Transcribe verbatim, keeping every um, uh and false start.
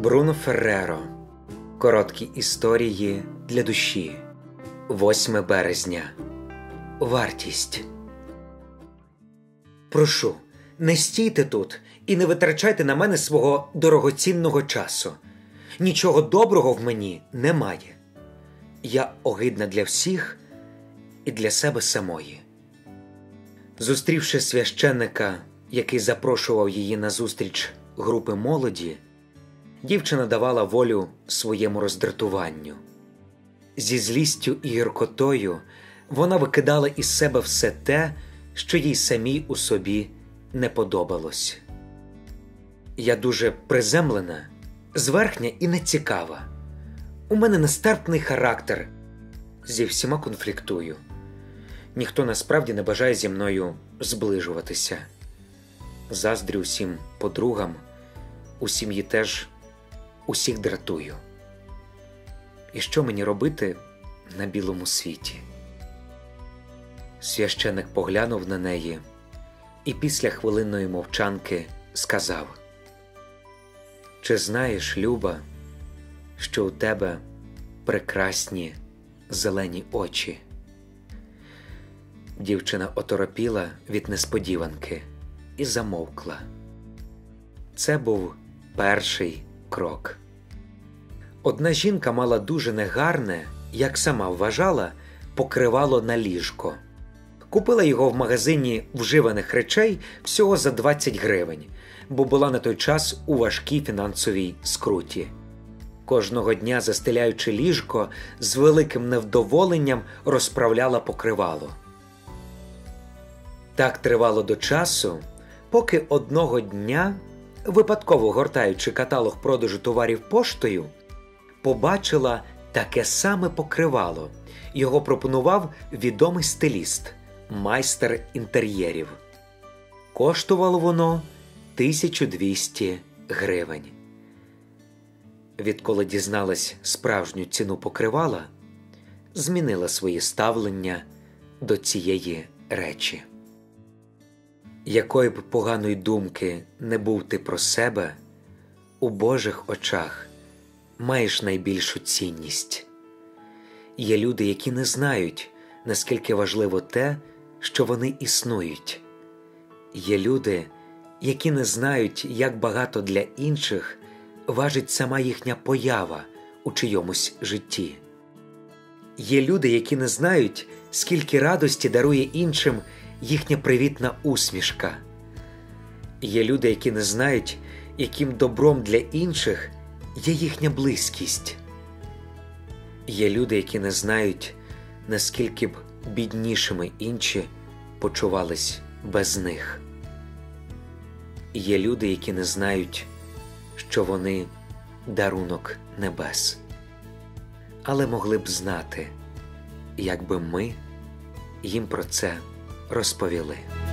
Бруно Ферреро. Короткі історії для душі. восьме березня. Вартість. Прошу, не стійте тут і не витрачайте на мене свого дорогоцінного часу. Нічого доброго в мені немає. Я огидна для всіх і для себе самої. Зустрівши священника, який запрошував її на зустріч групи молоді, дівчина давала волю своєму роздратуванню. Зі злістю і гіркотою вона викидала із себе все те, що їй самій у собі не подобалось. Я дуже приземлена, зверхня і нецікава. У мене нестерпний характер, зі всіма конфліктую. Ніхто насправді не бажає зі мною зближуватися. Заздрю усім подругам, у сім'ї теж усіх дратую. І що мені робити на білому світі? Священик поглянув на неї і після хвилинної мовчанки сказав: «Чи знаєш, Люба, що у тебе прекрасні зелені очі?» Дівчина оторопіла від несподіванки і замовкла. Це був перший крок. Одна жінка мала дуже негарне, як сама вважала, покривало на ліжко. Купила його в магазині вживаних речей всього за двадцять гривень, бо була на той час у важкій фінансовій скруті. Кожного дня, застеляючи ліжко, з великим невдоволенням розправляла покривало. Так тривало до часу, поки одного дня, випадково гортаючи каталог продажу товарів поштою, побачила таке саме покривало. Його пропонував відомий стиліст, майстер інтер'єрів. Коштувало воно тисячу двісті гривень. Відколи дізналась справжню ціну покривала, змінила своє ставлення до цієї речі. Якої б поганої думки не був ти про себе, у Божих очах маєш найбільшу цінність. Є люди, які не знають, наскільки важливо те, що вони існують. Є люди, які не знають, як багато для інших важить сама їхня поява у чийомусь житті. Є люди, які не знають, скільки радості дарує іншим їхня привітна усмішка. Є люди, які не знають, яким добром для інших є їхня близькість. Є люди, які не знають, наскільки б біднішими інші почувались без них. Є люди, які не знають, що вони дарунок небес. Але могли б знати, якби ми їм про це розповіли.